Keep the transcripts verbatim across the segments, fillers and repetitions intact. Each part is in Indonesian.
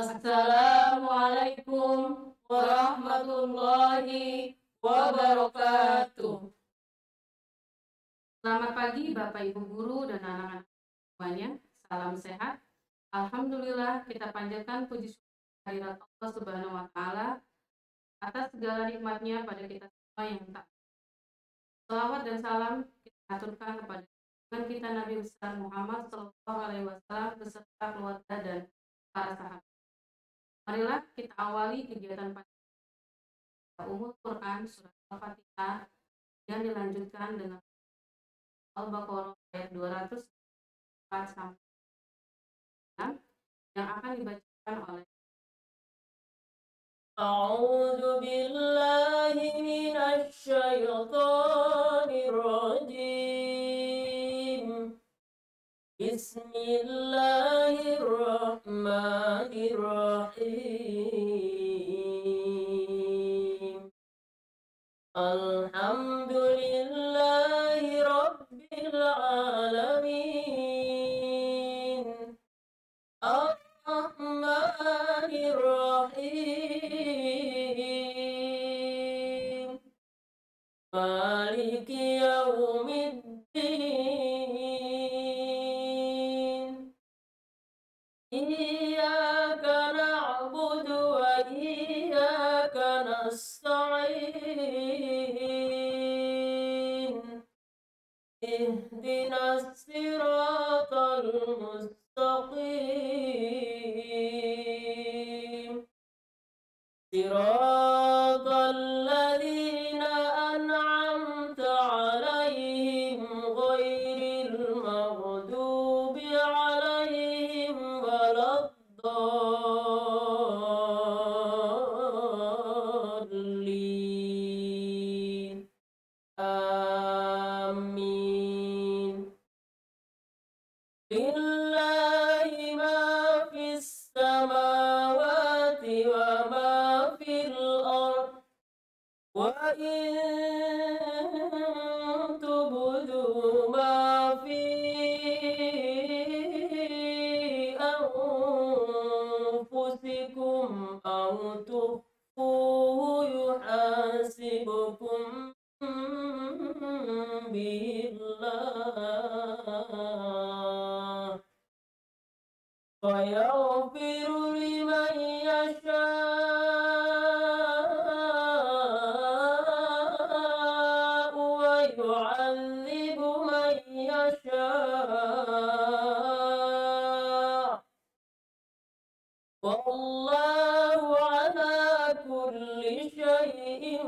Assalamualaikum warahmatullahi wabarakatuh. Selamat pagi Bapak Ibu Guru dan anak-anak semuanya. Salam sehat. Alhamdulillah, kita panjatkan puji syukur kehadirat Allah Subhanahu wa taala atas segala nikmatnya pada kita semua yang tak. Salawat dan salam kita aturkan kepada Tuhan kita Nabi besar Muhammad Shallallahu Alaihi Wasallam beserta keluarga dan para sahabat. Marilah kita awali kegiatan pada umum Quran surat Al-Fatihah yang dilanjutkan dengan Al-Baqarah ayat dua ratus empat sampai enam yang akan dibacakan oleh A'udzu billahi minasy syaithanir rajim. Bismillahirrahmanirrahim. Alhamdulillahi rabbil alamin. Ar-Rahmanir Rahim. Maliki yaumiddin. Iyyaka na'budu wa iyyaka nasta'in. Ihdinas siratal mustaqim. Siratal ladzina an'amta 'alaihim ghairil maghdubi 'alaihim waladdallin. Amin. Lillahi ma fis samawati wa ma fil ard. Wa in tubdu ma fi anfusikum aw tukhfuhu yuhasibukum billah. Fayaghfiru liman yasha'u wa yu'adzibu man yasha'. Wallahu ala kulli syai'in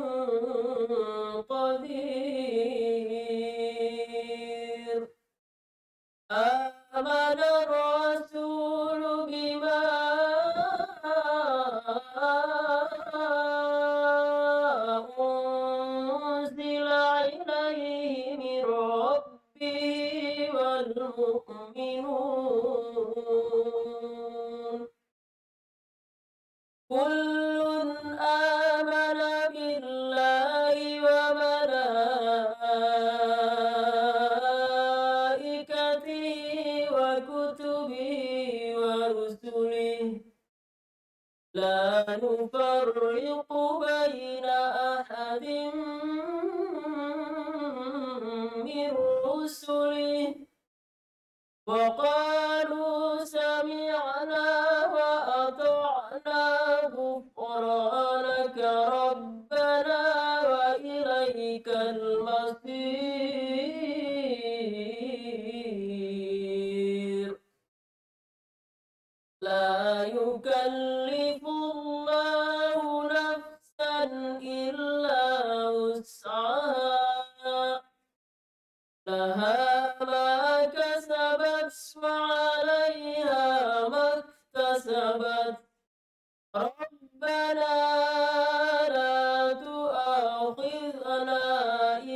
qadir. Amana rasulu bima unzila ilaihi min rabbihi wal mu'minun. Kullun amana billahi wa malaikatihi wa kutubihi wa rusulihi la nufarriqu baina ahadin min rusulihi wa qalu sami'na wa ata'na ghufranaka rabbana wa ilaikal masir. La yukallifullahu nafsan illa wus'aha. Laha ma kasabat wa 'alaiha maktasabat. Rabbana la tu'akhidhna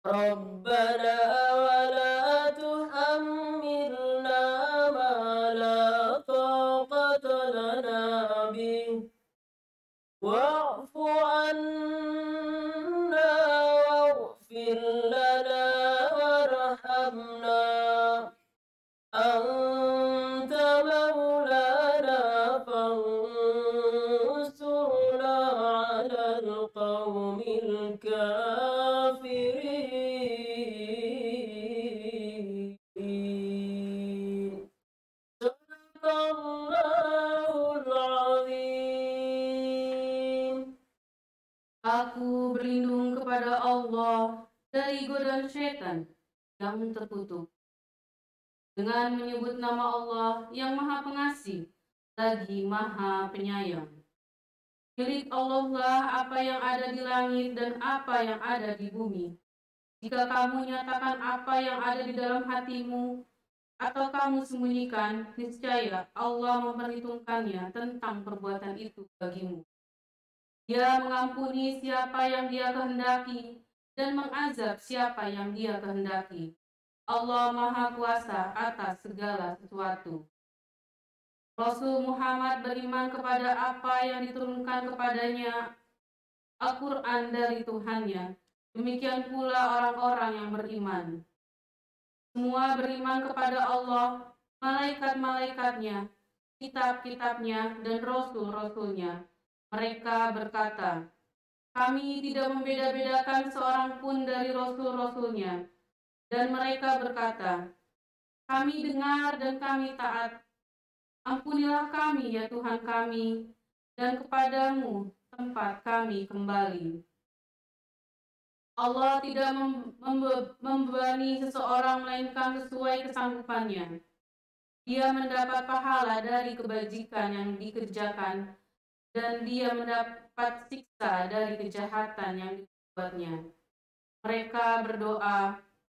ربنا ولا تحملنا ما لا طاقة لنا به واعف عنا واغفر لنا وارحمنا أنت مولانا فانصرنا على القوم الكافرين صدق الله العظيم. Aku berlindung kepada Allah dari godaan syaitan yang terkutuk. Dengan menyebut nama Allah yang Maha Pengasih lagi Maha Penyayang. Milik Allah lah apa yang ada di langit dan apa yang ada di bumi. Jika kamu nyatakan apa yang ada di dalam hatimu atau kamu sembunyikan, niscaya Allah memperhitungkannya tentang perbuatan itu bagimu. Dia mengampuni siapa yang Dia kehendaki dan mengazab siapa yang Dia kehendaki. Allah Maha Kuasa atas segala sesuatu. Rasul Muhammad beriman kepada apa yang diturunkan kepadanya, Al-Quran dari Tuhannya. Demikian pula orang-orang yang beriman. Semua beriman kepada Allah, malaikat-malaikatnya, kitab-kitabnya, dan rasul-rasulnya. Mereka berkata, kami tidak membeda-bedakan seorang pun dari rasul-rasulnya. Dan mereka berkata, kami dengar dan kami taat. Ampunilah kami ya Tuhan kami, dan kepadamu tempat kami kembali. Allah tidak membe membebani seseorang melainkan sesuai kesanggupannya. Dia mendapat pahala dari kebajikan yang dikerjakan, dan dia mendapat siksa dari kejahatan yang dibuatnya. Mereka berdoa,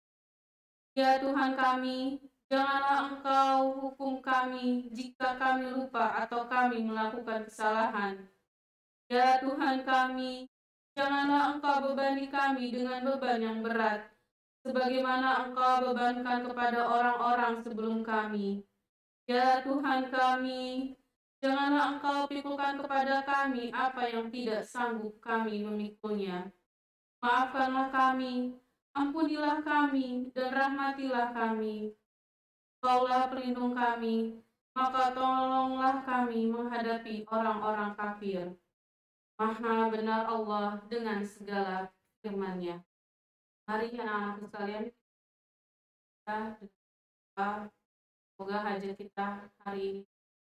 ya Tuhan kami, janganlah Engkau hukum kami jika kami lupa atau kami melakukan kesalahan. Ya Tuhan kami, janganlah Engkau bebani kami dengan beban yang berat, sebagaimana Engkau bebankan kepada orang-orang sebelum kami. Ya Tuhan kami, janganlah Engkau pikulkan kepada kami apa yang tidak sanggup kami memikulnya. Maafkanlah kami, ampunilah kami, dan rahmatilah kami. Engkaulah pelindung kami, maka tolonglah kami menghadapi orang-orang kafir. Maha benar Allah dengan segala firman-Nya. Mari anak-anakku sekalian, kita berdoa, semoga hajat kita hari ini.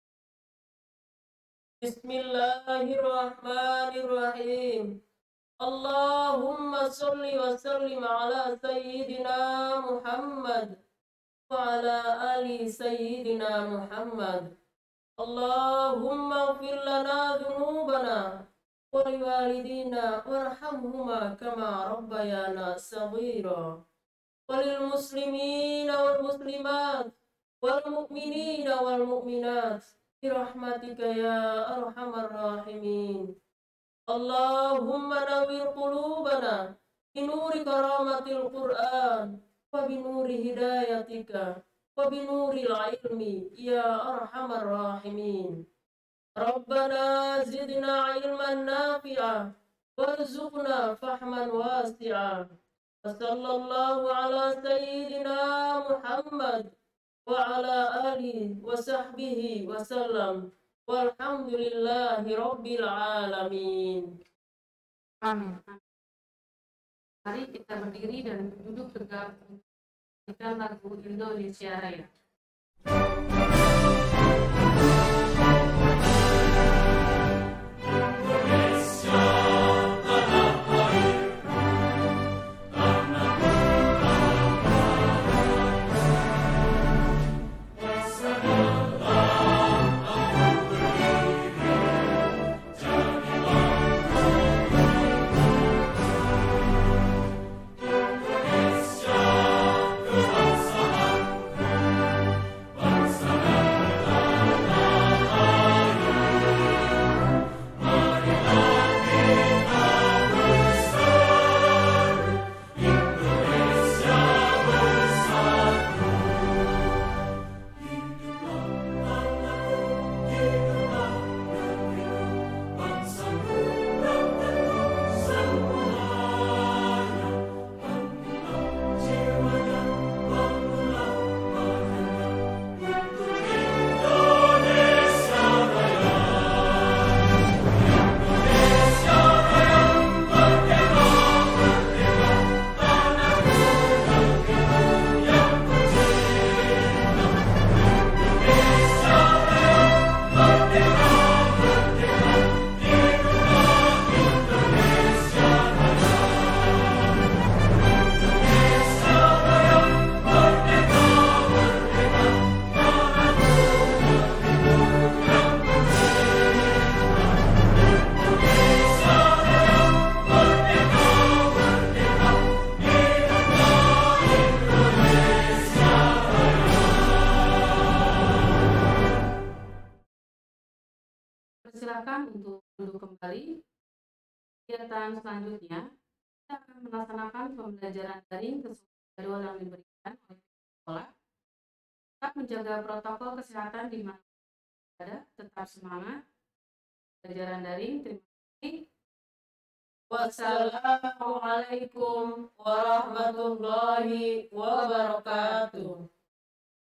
Bismillahirrahmanirrahim. Allahumma salli wa sallim ala Sayyidina Muhammad wa ala ali Sayyidina Muhammad. Allahumma ighfir lana dhunubana wa liwalidina warhamhuma kama rabbayana saghira. Walil muslimina wal muslimat wal mu'minina wal mu'minat birahmatika ya arhamar rahimin. Allahumma nawwir qulubana binuri karamatil Qur'an wa binuri hidayatika wa binuri ilmi ya arhamar rahimin. Rabbana zidna ilman nafi'a warzuqna fahman wasi'a. Wa sallallahu ala sayyidina Muhammad wa ala alihi wa sahbihi wa sallam. Walhamdulillahi Rabbil Alamin. Amin. Mari kita berdiri dan duduk tegak kita lagu Indonesia Raya. Bangsa Silakan untuk duduk kembali. Kegiatan selanjutnya, kita akan melaksanakan pembelajaran daring sesuai jadwal yang diberikan oleh sekolah. Tetap menjaga protokol kesehatan di mana ada, tetap semangat. Pembelajaran daring, terima kasih. Wassalamualaikum warahmatullahi wabarakatuh.